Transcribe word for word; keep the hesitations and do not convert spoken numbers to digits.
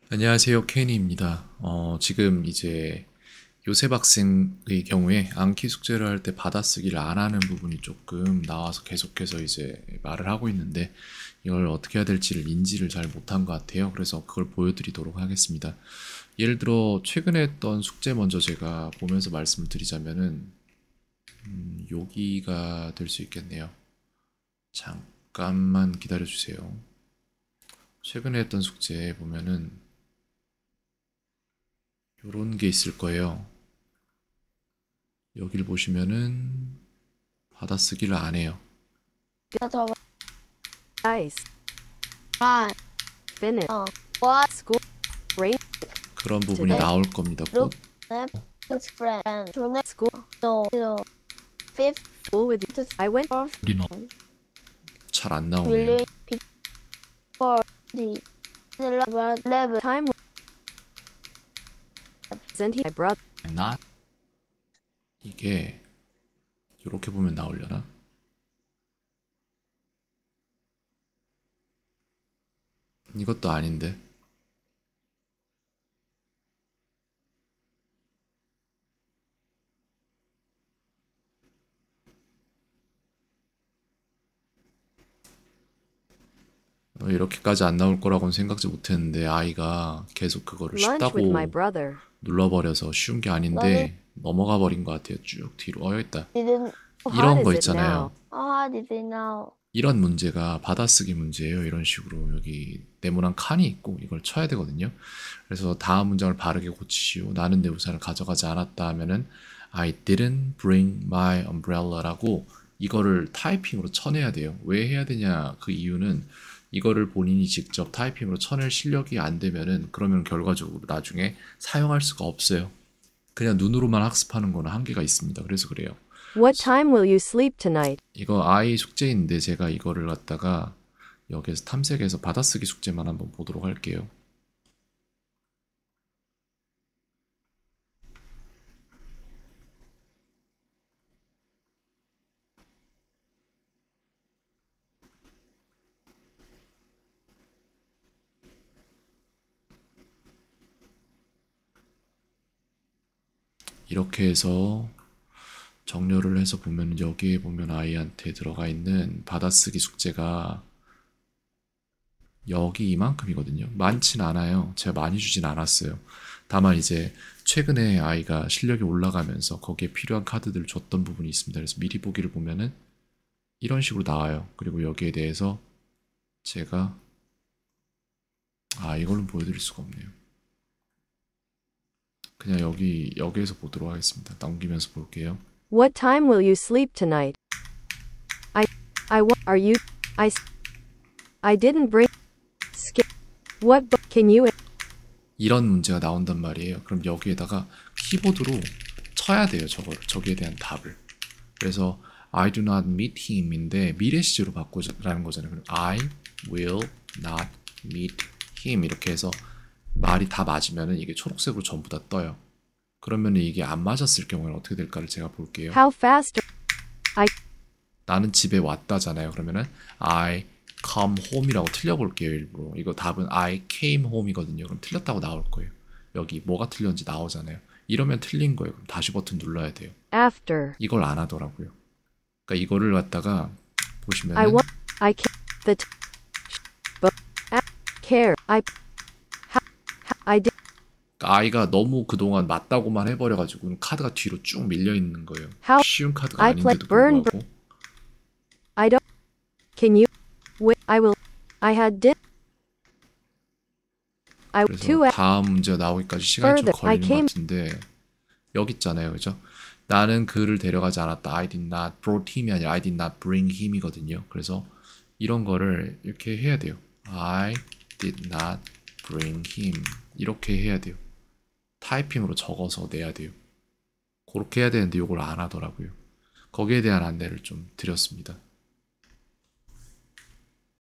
안녕하세요, 케니입니다. 어, 지금 이제 요셉 학생의 경우에 암기 숙제를 할 때 받아쓰기를 안 하는 부분이 조금 나와서 계속해서 이제 말을 하고 있는데 이걸 어떻게 해야 될지를 인지를 잘 못한 것 같아요. 그래서 그걸 보여드리도록 하겠습니다. 예를 들어 최근에 했던 숙제 먼저 제가 보면서 말씀을 드리자면은 음, 여기가 될 수 있겠네요. 잠깐만 기다려 주세요. 최근에 했던 숙제 보면은 요런 게 있을 거예요. 여기를 보시면은 받아쓰기를 안 해요. 더 Ice, 아, finish, 어, what school, rain, 그런 부분이 네. 나올 겁니다. 곧 is friend to next school, school to fifth school with you. I went off 잘 안 나오네요. really before the level level time. Sent my brother. not 이게 이렇게 보면 나오려나? 이것도 아닌데. 어, 이렇게까지 안 나올 거라고는 생각지 못했는데 아이가 계속 그거를 Lunch with my 쉽다고 brother. 눌러버려서 쉬운 게 아닌데 넘어가 버린 것 같아요. 쭉 뒤로. 어, 여기 있다. didn't How 이런 hot 거 is it 있잖아요. now? how did they know 이런 문제가 받아쓰기 문제예요. 이런 식으로 여기 네모난 칸이 있고 이걸 쳐야 되거든요. 그래서 다음 문장을 바르게 고치시오. 나는 내 우산을 가져가지 않았다 하면은 I didn't bring my umbrel라라고 이거를 타이핑으로 쳐내야 돼요. 왜 해야 되냐? 그 이유는 이거를 본인이 직접 타이핑으로 쳐낼 실력이 안 되면은 그러면 결과적으로 나중에 사용할 수가 없어요. 그냥 눈으로만 학습하는 거는 한계가 있습니다. 그래서 그래요. What time will you sleep tonight? 이거 아이 숙제인데 제가 이거를 갖다가 여기에서 탐색해서 받아쓰기 숙제만 한번 보도록 할게요. 이렇게 해서 정렬을 해서 보면 여기에 보면 아이한테 들어가 있는 받아쓰기 숙제가 여기 이만큼이거든요. 많진 않아요. 제가 많이 주진 않았어요. 다만 이제 최근에 아이가 실력이 올라가면서 거기에 필요한 카드들을 줬던 부분이 있습니다. 그래서 미리 보기를 보면은 이런 식으로 나와요. 그리고 여기에 대해서 제가 아 이걸로 보여드릴 수가 없네요. 그냥 여기 여기에서 보도록 하겠습니다. 넘기면서 볼게요. What time will you sleep tonight? I, I, wa- are you, I, s- I didn't bring, skip, what book can you, 이런 문제가 나온단 말이에요. 그럼 여기에다가 키보드로 쳐야 돼요. 저걸 저기에 대한 답을. 그래서 I do not meet him인데 미래 시제로 바꾸라는 거잖아요. 그럼 I will not meet him 이렇게 해서 말이 다 맞으면은 이게 초록색으로 전부 다 떠요. 그러면 이게 안 맞았을 경우에는 어떻게 될까를 제가 볼게요. how fast, I, 나는 집에 왔다잖아요. 그러면은 I come home이라고 틀려볼게요. 일부러. 이거 답은 I came home이거든요. 그럼 틀렸다고 나올 거예요. 여기 뭐가 틀렸는지 나오잖아요. 이러면 틀린 거예요. 그럼 다시 버튼 눌러야 돼요. after, 이걸 안 하더라고요. 그러니까 이거를 갖다가 I 보시면은 want, I can, the, t- but, a, care, I, ha, ha, I did, 그러니까 아이가 너무 그동안 맞다고만 해버려가지고 카드가 뒤로 쭉 밀려 있는 거예요. How- 쉬운 카드가 I play 아닌데도 burn, 불구하고 I don't, can you, wait, I will, I had did, I, 그래서 two, a- 다음 문제가 나오기까지 시간이 좀 Further, I 걸리는 came- 것 같은데 여기 있잖아요, 그죠? 나는 그를 데려가지 않았다. I did not brought him이 아니라 I did not bring him이거든요. 그래서 이런 거를 이렇게 해야 돼요. I did not bring him 이렇게 해야 돼요. 타이핑으로 적어서 내야 돼요. 그렇게 해야 되는데 이걸 안 하더라고요. 거기에 대한 안내를 좀 드렸습니다.